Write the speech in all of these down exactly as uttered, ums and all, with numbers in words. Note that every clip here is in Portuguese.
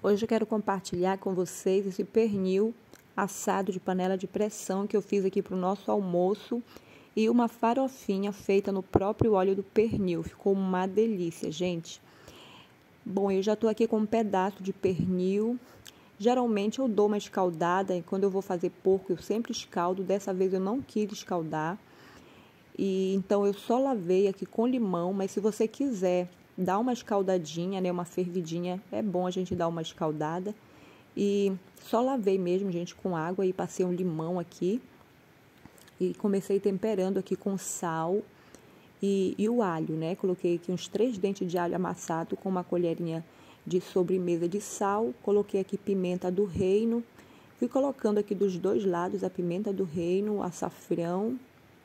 Hoje eu quero compartilhar com vocês esse pernil assado de panela de pressão que eu fiz aqui para o nosso almoço e uma farofinha feita no próprio óleo do pernil. Ficou uma delícia, gente. Bom, eu já estou aqui com um pedaço de pernil. Geralmente eu dou uma escaldada e quando eu vou fazer porco eu sempre escaldo. Dessa vez eu não quis escaldar. E então eu só lavei aqui com limão, mas se você quiser dar uma escaldadinha, né, uma fervidinha, é bom a gente dar uma escaldada. E só lavei mesmo, gente, com água e passei um limão aqui. E comecei temperando aqui com sal e, e o alho, né? Coloquei aqui uns três dentes de alho amassado com uma colherinha de sobremesa de sal. Coloquei aqui pimenta do reino. Fui colocando aqui dos dois lados a pimenta do reino, açafrão.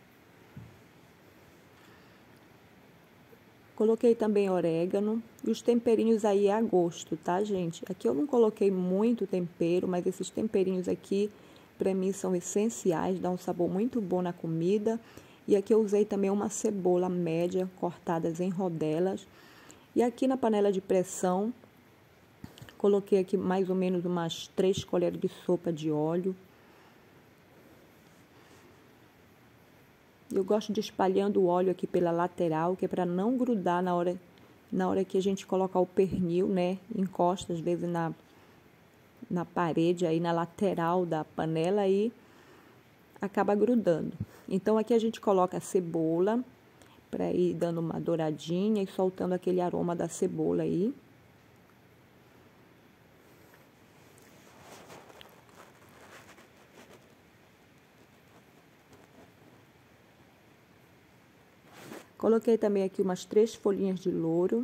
Coloquei também orégano e os temperinhos aí a gosto, tá, gente? Aqui eu não coloquei muito tempero, mas esses temperinhos aqui, para mim, são essenciais, dá um sabor muito bom na comida. E aqui eu usei também uma cebola média, cortadas em rodelas. E aqui na panela de pressão, coloquei aqui mais ou menos umas três colheres de sopa de óleo. Eu gosto de espalhando o óleo aqui pela lateral, que é para não grudar na hora, na hora que a gente colocar o pernil, né? Encosta às vezes na, na parede, aí na lateral da panela e acaba grudando. Então aqui a gente coloca a cebola para ir dando uma douradinha e soltando aquele aroma da cebola aí. Coloquei também aqui umas três folhinhas de louro.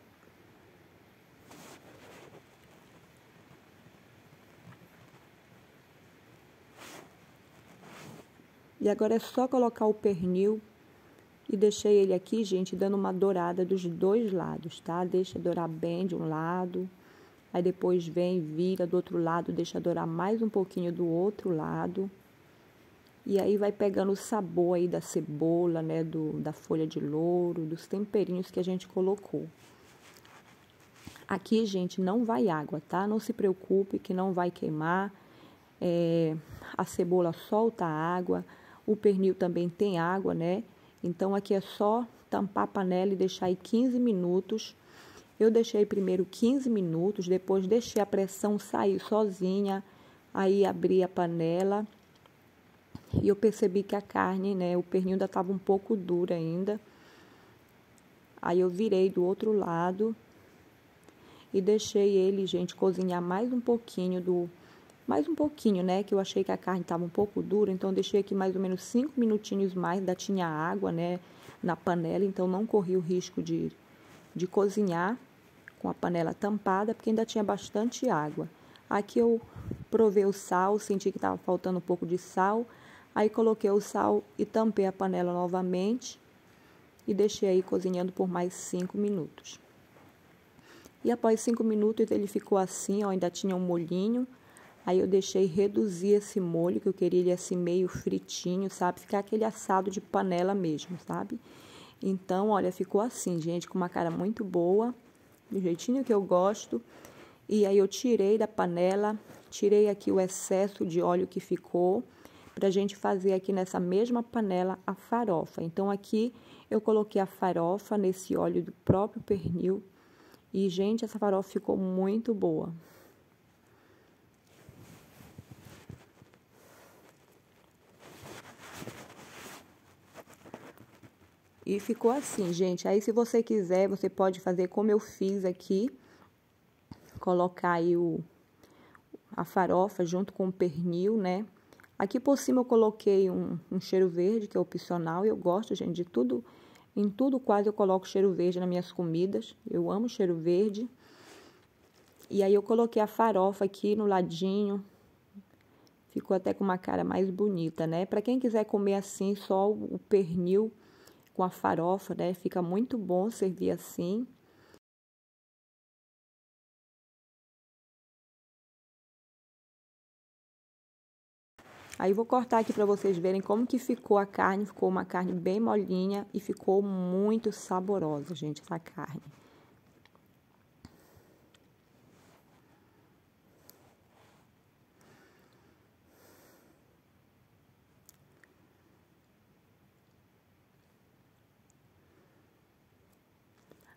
E agora é só colocar o pernil e deixei ele aqui, gente, dando uma dourada dos dois lados, tá? Deixa dourar bem de um lado, aí depois vem, vira do outro lado, deixa dourar mais um pouquinho do outro lado. E aí vai pegando o sabor aí da cebola, né, do, da folha de louro, dos temperinhos que a gente colocou. Aqui, gente, não vai água, tá? Não se preocupe que não vai queimar. É, a cebola solta água, o pernil também tem água, né? Então, aqui é só tampar a panela e deixar aí quinze minutos. Eu deixei primeiro quinze minutos, depois deixei a pressão sair sozinha, aí abri a panela. E eu percebi que a carne, né, o pernil ainda estava um pouco duro ainda. Aí eu virei do outro lado e deixei ele, gente, cozinhar mais um pouquinho do... Mais um pouquinho, né, que eu achei que a carne estava um pouco dura, então eu deixei aqui mais ou menos cinco minutinhos mais, ainda tinha água, né, na panela, então não corri o risco de, de cozinhar com a panela tampada, porque ainda tinha bastante água. Aqui eu provei o sal, senti que estava faltando um pouco de sal. Aí coloquei o sal e tampei a panela novamente e deixei aí cozinhando por mais cinco minutos. E após cinco minutos ele ficou assim, ó, ainda tinha um molhinho. Aí eu deixei reduzir esse molho, que eu queria ele assim meio fritinho, sabe? Ficar aquele assado de panela mesmo, sabe? Então, olha, ficou assim, gente, com uma cara muito boa, do jeitinho que eu gosto. E aí eu tirei da panela, tirei aqui o excesso de óleo que ficou, pra gente fazer aqui nessa mesma panela a farofa. Então, aqui eu coloquei a farofa nesse óleo do próprio pernil. E, gente, essa farofa ficou muito boa. E ficou assim, gente. Aí, se você quiser, você pode fazer como eu fiz aqui. Colocar aí o, a farofa junto com o pernil, né? Aqui por cima eu coloquei um, um cheiro verde, que é opcional. Eu gosto, gente, de tudo, em tudo quase eu coloco cheiro verde nas minhas comidas. Eu amo cheiro verde. E aí eu coloquei a farofa aqui no ladinho. Ficou até com uma cara mais bonita, né? Para quem quiser comer assim, só o pernil com a farofa, né? Fica muito bom servir assim. Aí, vou cortar aqui para vocês verem como que ficou a carne. Ficou uma carne bem molinha e ficou muito saborosa, gente, essa carne.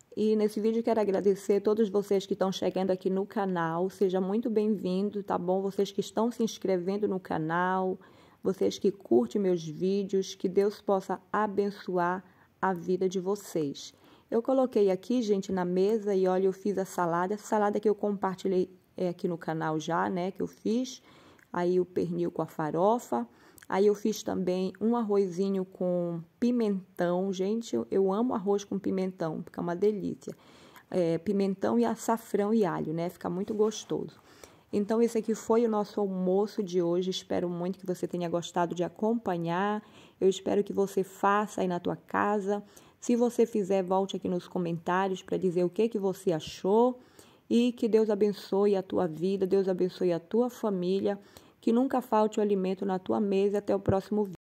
E nesse vídeo quero agradecer a todos vocês que estão chegando aqui no canal. Seja muito bem-vindo, tá bom? Vocês que estão se inscrevendo no canal, vocês que curtem meus vídeos, que Deus possa abençoar a vida de vocês. Eu coloquei aqui, gente, na mesa e olha, eu fiz a salada. Essa salada que eu compartilhei é, aqui no canal já, né, que eu fiz. Aí o pernil com a farofa. Aí eu fiz também um arrozinho com pimentão. Gente, eu, eu amo arroz com pimentão, fica uma delícia. É, pimentão e açafrão e alho, né? Fica muito gostoso. Então, esse aqui foi o nosso almoço de hoje. Espero muito que você tenha gostado de acompanhar. Eu espero que você faça aí na tua casa. Se você fizer, volte aqui nos comentários para dizer o que, que você achou. E que Deus abençoe a tua vida, Deus abençoe a tua família. Que nunca falte o alimento na tua mesa. Até o próximo vídeo.